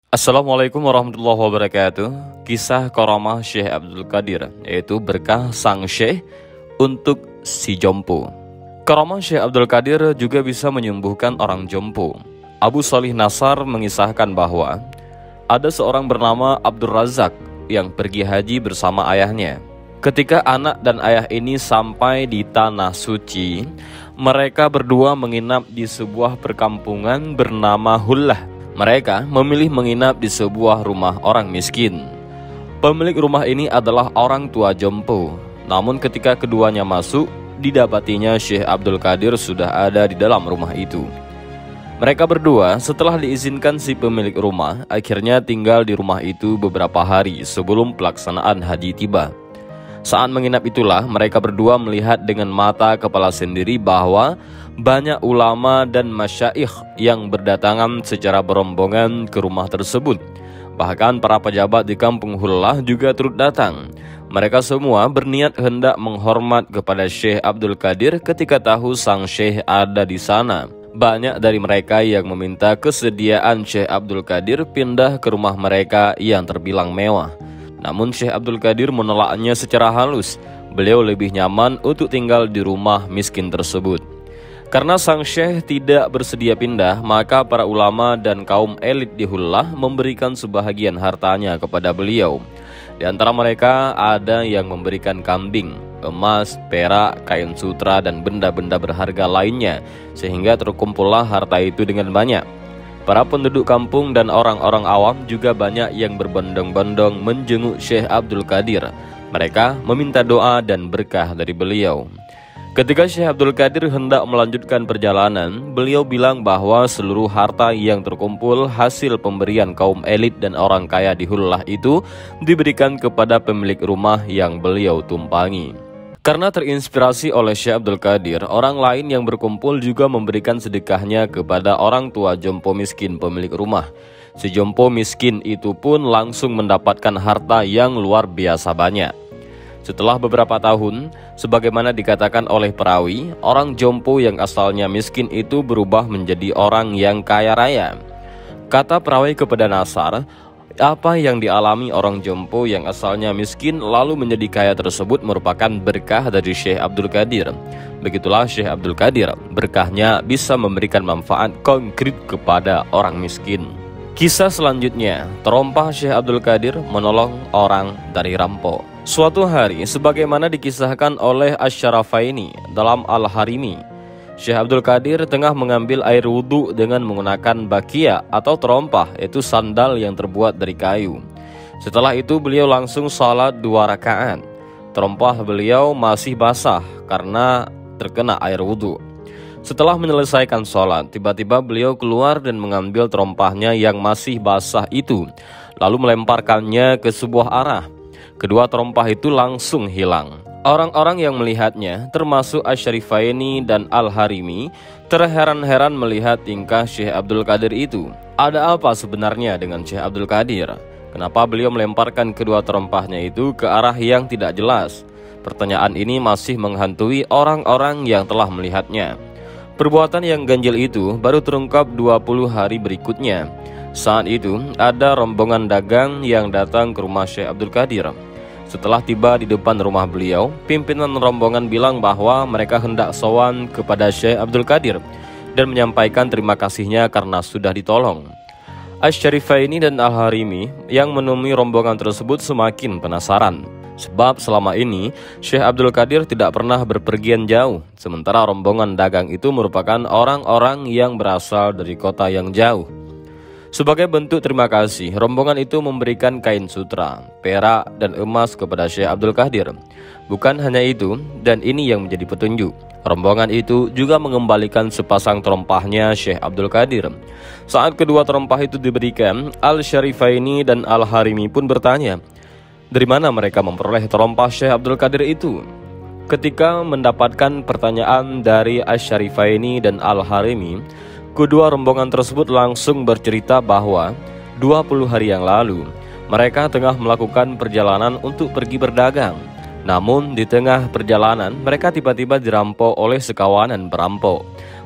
Assalamualaikum warahmatullahi wabarakatuh. Kisah Karamah Syekh Abdul Qadir, yaitu berkah sang Syekh untuk si jompo. Karamah Syekh Abdul Qadir juga bisa menyembuhkan orang jompo. Abu Shalih Nasar mengisahkan bahwa ada seorang bernama Abdul Razak yang pergi haji bersama ayahnya. Ketika anak dan ayah ini sampai di Tanah Suci, mereka berdua menginap di sebuah perkampungan bernama Hullah. Mereka memilih menginap di sebuah rumah orang miskin. Pemilik rumah ini adalah orang tua jompo. Namun ketika keduanya masuk, didapatinya Syekh Abdul Qadir sudah ada di dalam rumah itu. Mereka berdua setelah diizinkan si pemilik rumah, akhirnya tinggal di rumah itu beberapa hari sebelum pelaksanaan haji tiba. Saat menginap itulah mereka berdua melihat dengan mata kepala sendiri bahwa banyak ulama dan masyaikh yang berdatangan secara berombongan ke rumah tersebut. Bahkan para pejabat di kampung Hullah juga turut datang. Mereka semua berniat hendak menghormat kepada Syekh Abdul Qadir ketika tahu sang Syekh ada di sana. Banyak dari mereka yang meminta kesediaan Syekh Abdul Qadir pindah ke rumah mereka yang terbilang mewah. Namun Syekh Abdul Qadir menolaknya secara halus. Beliau lebih nyaman untuk tinggal di rumah miskin tersebut. Karena sang Syekh tidak bersedia pindah, maka para ulama dan kaum elit di Hullah memberikan sebahagian hartanya kepada beliau. Di antara mereka ada yang memberikan kambing, emas, perak, kain sutra, dan benda-benda berharga lainnya, sehingga terkumpullah harta itu dengan banyak. Para penduduk kampung dan orang-orang awam juga banyak yang berbondong-bondong menjenguk Syekh Abdul Qadir. Mereka meminta doa dan berkah dari beliau. Ketika Syekh Abdul Qadir hendak melanjutkan perjalanan, beliau bilang bahwa seluruh harta yang terkumpul hasil pemberian kaum elit dan orang kaya di Hullah itu diberikan kepada pemilik rumah yang beliau tumpangi. Karena terinspirasi oleh Syekh Abdul Qadir, orang lain yang berkumpul juga memberikan sedekahnya kepada orang tua jompo miskin pemilik rumah. Si jompo miskin itu pun langsung mendapatkan harta yang luar biasa banyak. Setelah beberapa tahun, sebagaimana dikatakan oleh perawi, orang jompo yang asalnya miskin itu berubah menjadi orang yang kaya raya. Kata perawi kepada Nasar, apa yang dialami orang jompo yang asalnya miskin lalu menjadi kaya tersebut merupakan berkah dari Syekh Abdul Qadir. Begitulah Syekh Abdul Qadir, berkahnya bisa memberikan manfaat konkret kepada orang miskin. Kisah selanjutnya, terompah Syekh Abdul Qadir menolong orang dari rampok. Suatu hari, sebagaimana dikisahkan oleh Asy-Syarafaini dalam Al-Harimi, Syekh Abdul Qadir tengah mengambil air wudhu dengan menggunakan bakia atau terompah, yaitu sandal yang terbuat dari kayu. Setelah itu beliau langsung salat 2 rakaat. Terompah beliau masih basah karena terkena air wudhu. Setelah menyelesaikan sholat, tiba-tiba beliau keluar dan mengambil terompahnya yang masih basah itu, lalu melemparkannya ke sebuah arah. Kedua terompah itu langsung hilang. Orang-orang yang melihatnya, termasuk Asy-Syarifaini dan Al-Harimi, terheran-heran melihat tingkah Syekh Abdul Qadir itu. Ada apa sebenarnya dengan Syekh Abdul Qadir? Kenapa beliau melemparkan kedua terompahnya itu ke arah yang tidak jelas? Pertanyaan ini masih menghantui orang-orang yang telah melihatnya. Perbuatan yang ganjil itu baru terungkap 20 hari berikutnya. Saat itu ada rombongan dagang yang datang ke rumah Syekh Abdul Qadir. Setelah tiba di depan rumah beliau, pimpinan rombongan bilang bahwa mereka hendak sowan kepada Syekh Abdul Qadir dan menyampaikan terima kasihnya karena sudah ditolong. Asy-Syarifaini dan Al-Harimi yang menemui rombongan tersebut semakin penasaran. Sebab selama ini Syekh Abdul Qadir tidak pernah berpergian jauh, sementara rombongan dagang itu merupakan orang-orang yang berasal dari kota yang jauh. Sebagai bentuk terima kasih, rombongan itu memberikan kain sutra, perak, dan emas kepada Syekh Abdul Qadir. Bukan hanya itu, dan ini yang menjadi petunjuk, rombongan itu juga mengembalikan sepasang terompahnya Syekh Abdul Qadir. Saat kedua terompah itu diberikan, Al-Syarifaini dan Al-Harimi pun bertanya, dari mana mereka memperoleh terompah Syekh Abdul Qadir itu? Ketika mendapatkan pertanyaan dari Asy-Syarifaini dan Al-Harimi, kedua rombongan tersebut langsung bercerita bahwa 20 hari yang lalu mereka tengah melakukan perjalanan untuk pergi berdagang. Namun di tengah perjalanan mereka tiba-tiba dirampok oleh sekawanan perampok.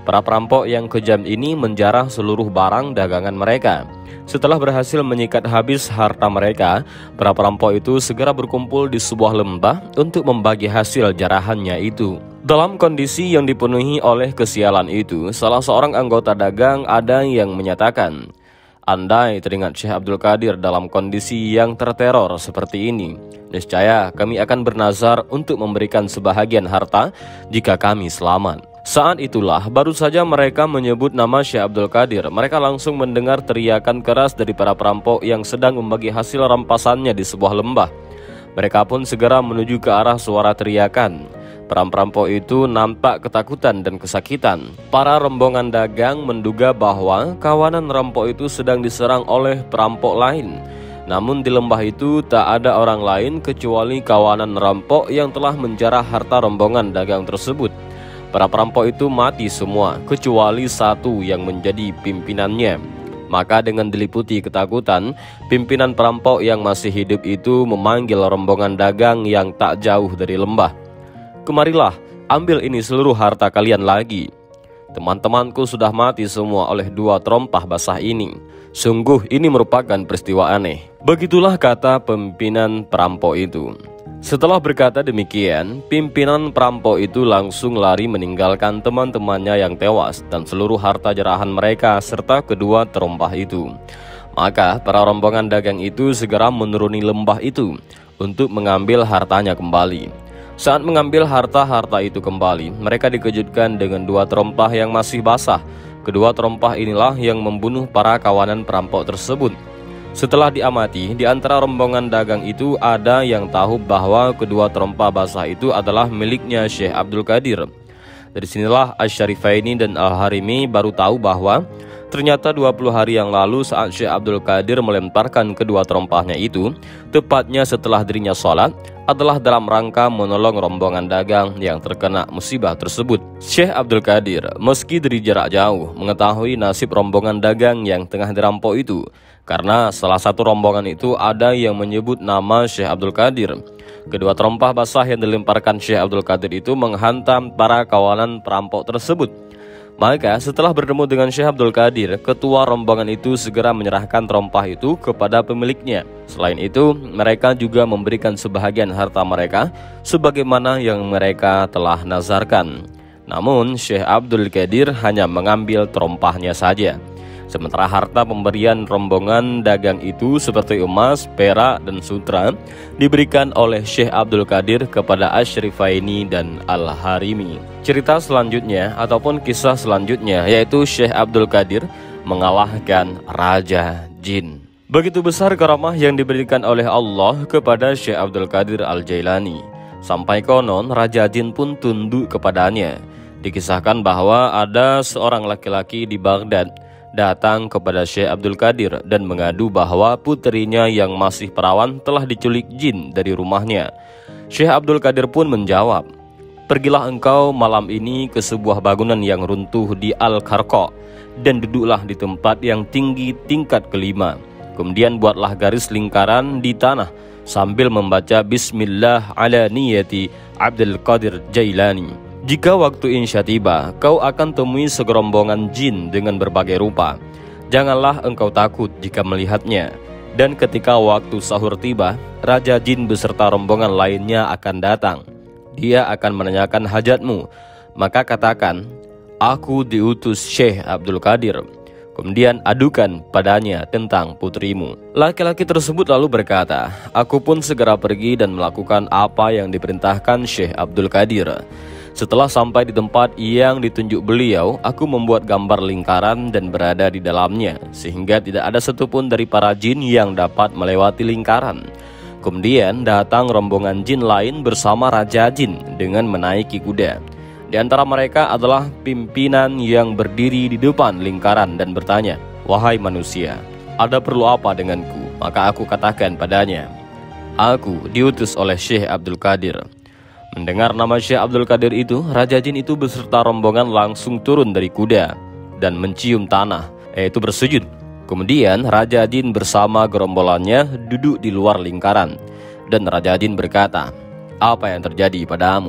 Para perampok yang kejam ini menjarah seluruh barang dagangan mereka. Setelah berhasil menyikat habis harta mereka, para perampok itu segera berkumpul di sebuah lembah untuk membagi hasil jarahannya itu. Dalam kondisi yang dipenuhi oleh kesialan itu, salah seorang anggota dagang ada yang menyatakan, "Andai teringat Syekh Abdul Qadir dalam kondisi yang terteror seperti ini, niscaya kami akan bernazar untuk memberikan sebahagian harta jika kami selamat." Saat itulah baru saja mereka menyebut nama Syekh Abdul Qadir, mereka langsung mendengar teriakan keras dari para perampok yang sedang membagi hasil rampasannya di sebuah lembah. Mereka pun segera menuju ke arah suara teriakan. Perampok itu nampak ketakutan dan kesakitan. Para rombongan dagang menduga bahwa kawanan rampok itu sedang diserang oleh perampok lain. Namun di lembah itu tak ada orang lain kecuali kawanan rampok yang telah menjarah harta rombongan dagang tersebut. Para perampok itu mati semua, kecuali satu yang menjadi pimpinannya. Maka dengan diliputi ketakutan, pimpinan perampok yang masih hidup itu memanggil rombongan dagang yang tak jauh dari lembah. "Kemarilah, ambil ini seluruh harta kalian lagi. Teman-temanku sudah mati semua oleh 2 terompah basah ini. Sungguh ini merupakan peristiwa aneh." Begitulah kata pimpinan perampok itu. Setelah berkata demikian, pimpinan perampok itu langsung lari meninggalkan teman-temannya yang tewas dan seluruh harta jarahan mereka serta kedua terompah itu. Maka para rombongan dagang itu segera menuruni lembah itu untuk mengambil hartanya kembali. Saat mengambil harta-harta itu kembali, mereka dikejutkan dengan 2 terompah yang masih basah. Kedua terompah inilah yang membunuh para kawanan perampok tersebut. Setelah diamati, di antara rombongan dagang itu ada yang tahu bahwa kedua terompah basah itu adalah miliknya Syekh Abdul Qadir. Dari sinilah Asy-Syarifaini dan Al-Harimi baru tahu bahwa ternyata 20 hari yang lalu saat Syekh Abdul Qadir melemparkan kedua terompahnya itu, tepatnya setelah dirinya sholat, adalah dalam rangka menolong rombongan dagang yang terkena musibah tersebut. Syekh Abdul Qadir meski dari jarak jauh mengetahui nasib rombongan dagang yang tengah dirampok itu, karena salah satu rombongan itu ada yang menyebut nama Syekh Abdul Qadir. Kedua terompah basah yang dilemparkan Syekh Abdul Qadir itu menghantam para kawanan perampok tersebut. Maka setelah bertemu dengan Syekh Abdul Qadir, ketua rombongan itu segera menyerahkan terompah itu kepada pemiliknya. Selain itu, mereka juga memberikan sebahagian harta mereka sebagaimana yang mereka telah nazarkan. Namun Syekh Abdul Qadir hanya mengambil terompahnya saja. Sementara harta pemberian rombongan dagang itu seperti emas, perak, dan sutra diberikan oleh Syekh Abdul Qadir kepada Asy-Syarifaini dan Al-Harimi. Cerita selanjutnya ataupun kisah selanjutnya yaitu Syekh Abdul Qadir mengalahkan Raja Jin. Begitu besar karamah yang diberikan oleh Allah kepada Syekh Abdul Qadir Al-Jailani, sampai konon Raja Jin pun tunduk kepadanya. Dikisahkan bahwa ada seorang laki-laki di Baghdad datang kepada Syekh Abdul Qadir dan mengadu bahwa putrinya yang masih perawan telah diculik jin dari rumahnya. Syekh Abdul Qadir pun menjawab, "Pergilah engkau malam ini ke sebuah bangunan yang runtuh di Al-Qarqa dan duduklah di tempat yang tinggi tingkat kelima. Kemudian buatlah garis lingkaran di tanah sambil membaca Bismillah ala niyati Abdul Qadir Jailani. Jika waktu insya tiba, kau akan temui segerombongan jin dengan berbagai rupa. Janganlah engkau takut jika melihatnya. Dan ketika waktu sahur tiba, Raja Jin beserta rombongan lainnya akan datang. Dia akan menanyakan hajatmu. Maka katakan, aku diutus Syekh Abdul Qadir. Kemudian adukan padanya tentang putrimu." Laki-laki tersebut lalu berkata, "Aku pun segera pergi dan melakukan apa yang diperintahkan Syekh Abdul Qadir. Setelah sampai di tempat yang ditunjuk beliau, aku membuat gambar lingkaran dan berada di dalamnya, sehingga tidak ada satupun dari para jin yang dapat melewati lingkaran. Kemudian datang rombongan jin lain bersama Raja Jin dengan menaiki kuda. Di antara mereka adalah pimpinan yang berdiri di depan lingkaran dan bertanya, 'Wahai manusia, ada perlu apa denganku?' Maka aku katakan padanya, 'Aku diutus oleh Syekh Abdul Qadir.' Mendengar nama Syekh Abdul Qadir itu, Raja Jin itu beserta rombongan langsung turun dari kuda dan mencium tanah, yaitu bersujud. Kemudian Raja Jin bersama gerombolannya duduk di luar lingkaran. Dan Raja Jin berkata, 'Apa yang terjadi padamu?'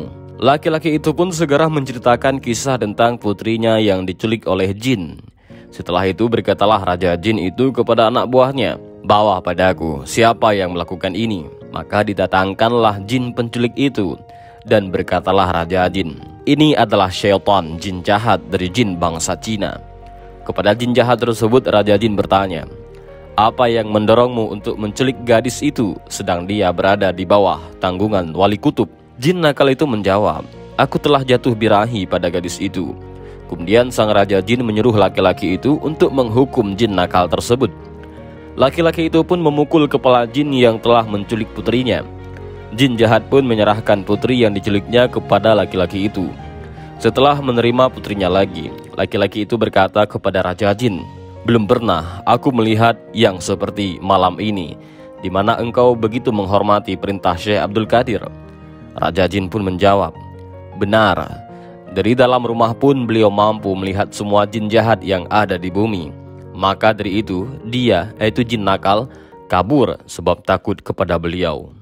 Laki-laki itu pun segera menceritakan kisah tentang putrinya yang diculik oleh jin. Setelah itu berkatalah Raja Jin itu kepada anak buahnya, "Bawa padaku siapa yang melakukan ini." Maka didatangkanlah jin penculik itu. Dan berkatalah Raja Jin, "Ini adalah syaitan, jin jahat dari jin bangsa Cina." Kepada jin jahat tersebut Raja Jin bertanya, "Apa yang mendorongmu untuk menculik gadis itu sedang dia berada di bawah tanggungan wali kutub?" Jin nakal itu menjawab, "Aku telah jatuh birahi pada gadis itu." Kemudian sang Raja Jin menyuruh laki-laki itu untuk menghukum jin nakal tersebut. Laki-laki itu pun memukul kepala jin yang telah menculik putrinya. Jin jahat pun menyerahkan putri yang diculiknya kepada laki-laki itu. Setelah menerima putrinya lagi, laki-laki itu berkata kepada Raja Jin, "Belum pernah aku melihat yang seperti malam ini, di mana engkau begitu menghormati perintah Syekh Abdul Qadir." Raja Jin pun menjawab, "Benar, dari dalam rumah pun beliau mampu melihat semua jin jahat yang ada di bumi. Maka dari itu dia, yaitu jin nakal, kabur sebab takut kepada beliau."